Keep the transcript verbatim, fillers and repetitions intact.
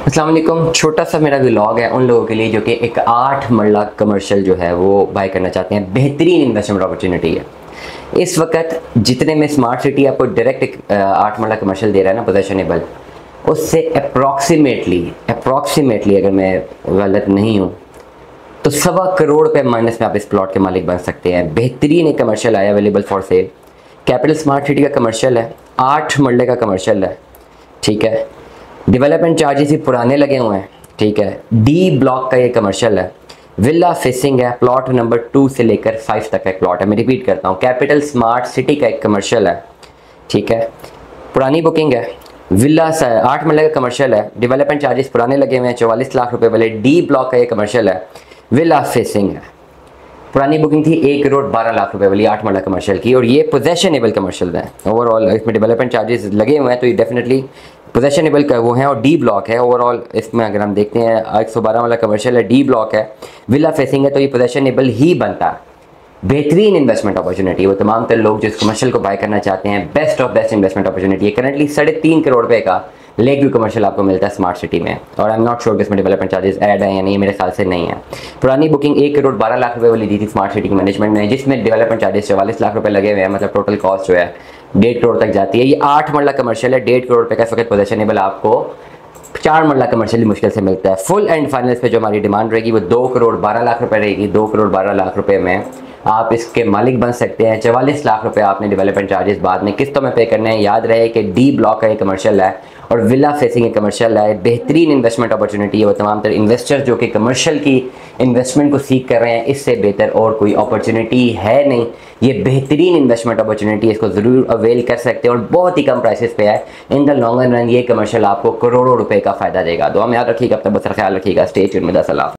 अस्सलाम वालेकुम। छोटा सा मेरा व्लॉग है उन लोगों के लिए जो कि एक आठ मरला कमर्शियल जो है वो बाय करना चाहते हैं। बेहतरीन इन्वेस्टमेंट अपॉर्चुनिटी है इस वक्त। जितने में स्मार्ट सिटी आपको डायरेक्ट एक आठ मरला कमर्शियल दे रहा है ना पोजेशनेबल, उससे अप्रॉक्सीमेटली अप्रॉक्सीमेटली अगर मैं गलत नहीं हूँ तो सवा करोड़ रुपये माइनस में आप इस प्लॉट के मालिक बन सकते हैं। बेहतरीन एक कमर्शियल आया available for sale. Capital smart city का कमर्शियल है, आठ मरले का कमर्शियल है, ठीक है। डेवलपमेंट चार्जेस ही पुराने लगे हुए हैं, ठीक है। डी ब्लॉक का ये कमर्शियल है, विला फेसिंग है, प्लॉट नंबर टू से लेकर फाइव तक का एक प्लॉट है। मैं रिपीट करता हूँ, कैपिटल स्मार्ट सिटी का एक कमर्शियल है, ठीक है। पुरानी बुकिंग है, विला आठ मरले का कमर्शियल है, डेवलपमेंट चार्जेस पुराने लगे हुए हैं, चौवालीस लाख रुपए वाले। डी ब्लॉक का ये कमर्शियल है, विला फेसिंग है, पुरानी बुकिंग थी एक करोड़ बारह लाख रुपए वाली आठ मरला कमर्शियल की, और ये पोजेशनेबल कमर्शियल है। ओवरऑल इसमें डेवलपमेंट चार्जेस लगे हुए हैं तो ये डेफिनेटली पोजेशनेबल का वो है, और डी ब्लॉक है। ओवरऑल इसमें अगर हम देखते हैं एक सौ बारह वाला कमर्शियल है, डी ब्लॉक है, विला फेसिंग है, तो ये पोजेशनेबल ही बनता है। बेहतरीन इन्वेस्टमेंट अपॉर्चुनिटी वो तमाम तर लोग जो इस कमर्शियल को बाय करना चाहते हैं, best of best investment opportunity है। करंटली साढ़े तीन करोड़ रुपए का लेक व्यू कमर्शियल आपको मिलता है स्मार्ट सिटी में, और आई एम नॉट श्योर कि इसमें डेवलपमेंट चार्जेस ऐड है या नहीं, मेरे ख्याल से नहीं है। पुरानी बुकिंग एक करोड़ बारह लाख रुपए वाली दी थी स्मार्ट सिटी की मैनेजमेंट ने, जिसमें डेवलपमेंट चार्जेस चौवालीस लाख रुपए लगे हुए हैं, मतलब टोटल कॉस्ट जो है डेढ़ करोड़ तक जाती है। ये आठ मरला कमर्शियल है, डेढ़ करोड़ रुपए का इस वक्त पोजेशनेबल आपको चार मरला कमर्शियल मुश्किल से मिलता है। फुल एंड फाइनल पे जो हमारी डिमांड रहेगी वो दो करोड़ बारह लाख रुपए रहेगी। दो करोड़ बारह लाख रुपए में आप इसके मालिक बन सकते हैं। चवालीस लाख रुपए आपने डेवलपमेंट चार्जेस बाद में किस्तों में पे करने हैं। याद रहे कि डी ब्लॉक का ये कमर्शियल है और विला फेसिंग एक कमर्शियल है। बेहतरीन इन्वेस्टमेंट अपॉर्चुनिटी है वो तमाम तर इन्वेस्टर जो कि कमर्शियल की इन्वेस्टमेंट को सीख कर रहे हैं, इससे बेहतर और कोई अपॉर्चुनिटी है नहीं। ये बेहतरीन इन्वेस्टमेंट अपॉर्चुनिटी है, इसको ज़रूर अवेल कर सकते हैं और बहुत ही कम प्राइसेस पे है। इन द लॉन्ग रन ये कमर्शियल आपको करोड़ों रुपए का फ़ायदा देगा। दुआ में याद रखिएगा, अपना बस ख्याल रखिएगा। स्टे ट्यून्ड में। सलाम।